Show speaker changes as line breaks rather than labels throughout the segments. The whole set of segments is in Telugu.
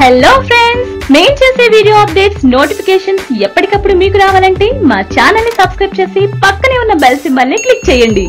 హలో ఫ్రెండ్స్, మేము చేసే వీడియో అప్డేట్స్ నోటిఫికేషన్స్ ఎప్పటికప్పుడు మీకు రావాలంటే మా ఛానల్ ని సబ్స్క్రైబ్ చేసి పక్కనే ఉన్న బెల్ సింబల్ ని క్లిక్ చేయండి.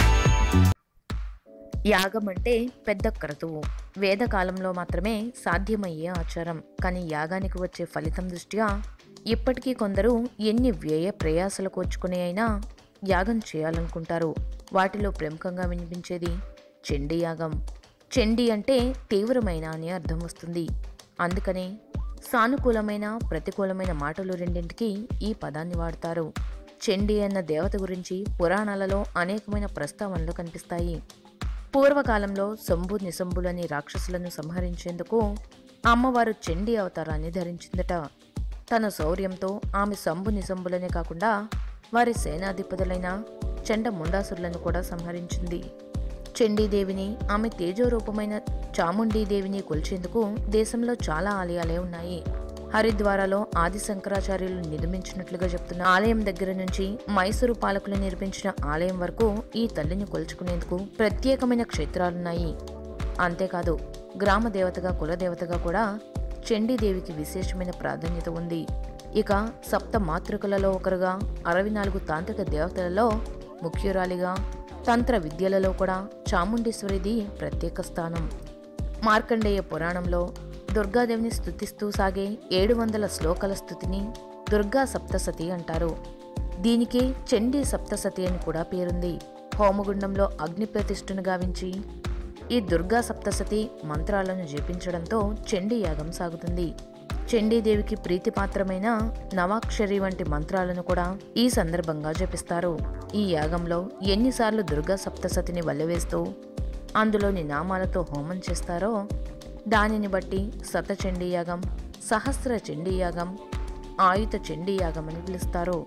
యాగం అంటే పెద్ద క్రతువు, వేదకాలంలో మాత్రమే సాధ్యమయ్యే ఆచారం. కానీ యాగానికి వచ్చే ఫలితం దృష్ట్యా ఇప్పటికీ కొందరు ఎన్ని వ్యయ ప్రయాసలు కోర్చుకుని అయినా యాగం చేయాలనుకుంటారు. వాటిలో ప్రముఖంగా వినిపించేది చండీ యాగం. చండీ అంటే తీవ్రమైన అని అర్థం వస్తుంది. అందుకనే సానుకూలమైన ప్రతికూలమైన మాటలు రెండింటికి ఈ పదాన్ని వాడతారు. చండీ అన్న దేవత గురించి పురాణాలలో అనేకమైన ప్రస్తావనలు కనిపిస్తాయి. పూర్వకాలంలో శంభు నిశంభులని రాక్షసులను సంహరించేందుకు అమ్మవారు చండీ అవతారాన్ని ధరించిందట. తన శౌర్యంతో ఆమె శంభు నిశంభులనే కాకుండా వారి సేనాధిపతులైన చండ ముండాసురులను కూడా సంహరించింది. చండీదేవిని, ఆమె తేజోరూపమైన చాముండీదేవిని కొలిచేందుకు దేశంలో చాలా ఆలయాలే ఉన్నాయి. హరిద్వారాలో ఆది శంకరాచార్యులు నిర్మించినట్లుగా చెప్తున్న ఆలయం దగ్గర నుంచి మైసూరు పాలకులు నిర్మించిన ఆలయం వరకు ఈ తల్లిని కొలుచుకునేందుకు ప్రత్యేకమైన క్షేత్రాలున్నాయి. అంతేకాదు, గ్రామ దేవతగా కులదేవతగా కూడా చండీదేవికి విశేషమైన ప్రాధాన్యత ఉంది. ఇక సప్త మాతృకలలో ఒకరుగా, 64 తాంత్రిక దేవతలలో ముఖ్యురాలిగా, తంత్ర విద్యలలో కూడా చాముండేశ్వరిది ప్రత్యేక స్థానం. మార్కండేయ పురాణంలో దుర్గాదేవిని స్తుతిస్తూ సాగే 700 శ్లోకాల స్తుతిని దుర్గా సప్తసతి అంటారు. దీనికి చండీ సప్తసతి అని కూడా పేరుంది. హోమగుండంలో అగ్ని ప్రతిష్ఠను గావించి ఈ దుర్గా సప్తసతి మంత్రాలను జపించడంతో చండీ యాగం సాగుతుంది. చండీదేవికి ప్రీతిపాత్రమైన నవాక్షరి వంటి మంత్రాలను కూడా ఈ సందర్భంగా జపిస్తారు. ఈ యాగంలో ఎన్నిసార్లు దుర్గా సప్తసతిని వల్లెవేస్తూ అందులోని నామాలతో హోమం చేస్తారో దానిని బట్టి శతచండీ యాగం, సహస్ర చండీ యాగం, ఆయుత చండీ యాగం అని పిలుస్తారు.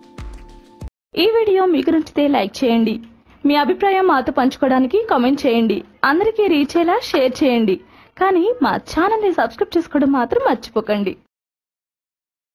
ఈ వీడియో మీకు నచ్చితే లైక్ చేయండి. మీ అభిప్రాయం మాతో పంచుకోవడానికి కామెంట్ చేయండి. అందరికీ రీచ్ అయ్యేలా షేర్ చేయండి. కానీ మా ఛానల్ ని సబ్స్క్రైబ్ చేసుకోవడం మాత్రం మర్చిపోకండి.